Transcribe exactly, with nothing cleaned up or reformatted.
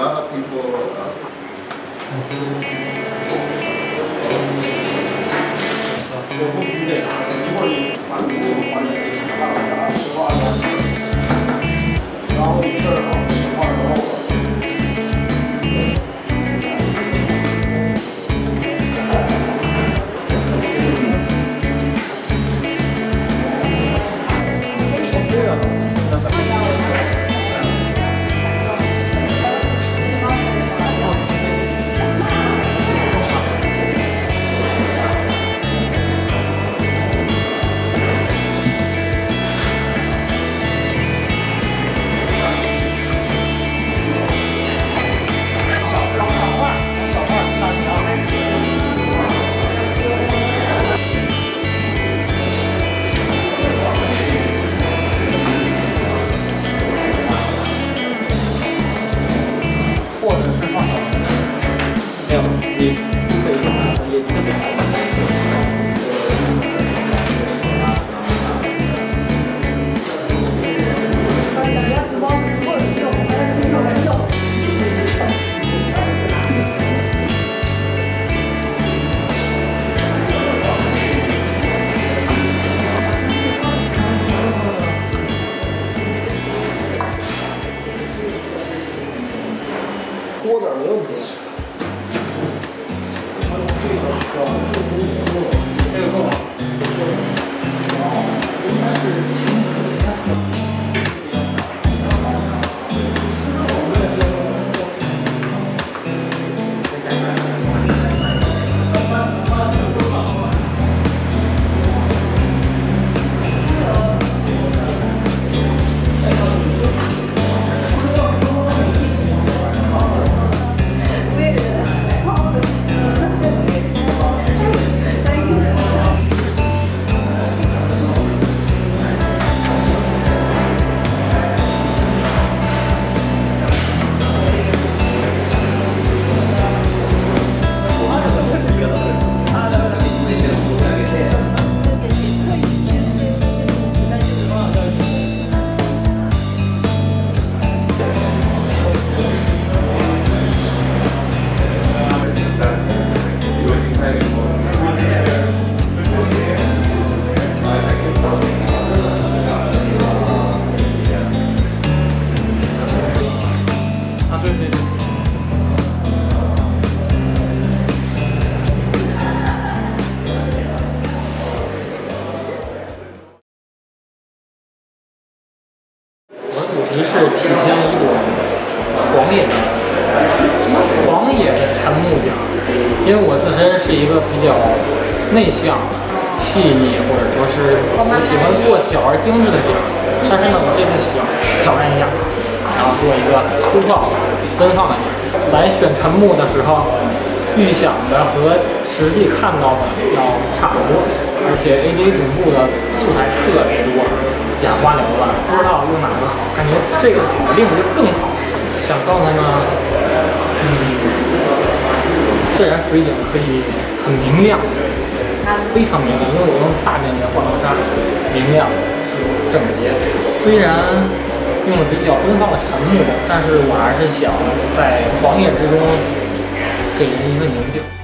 lot of people. Uh, 我不必得拿，一会儿你把你把你拿到啥实话了，然后你事儿好实话之后。 或者是放小没有，你不可以放小也特别好。多点没问题。这个够吗？应该是。主题是体现一种狂野，狂野的沉木匠。因为我自身是一个比较内向、细腻，或者说是我喜欢做小而精致的点。但是呢，我这次想挑战一下，然后做一个粗放、奔放的点。来选沉木的时候，预想的和实际看到的要差不多，而且 A J 总部的素材特别多。 眼花缭乱，不知道用哪个好，感觉这个好，另一个更好。想告诉他们，嗯，自然水景可以很明亮，非常明亮，因为我用大面积的化妆砂，明亮又整洁。虽然用了比较奔放的沉木，但是我还是想在狂野之中给人一个宁静。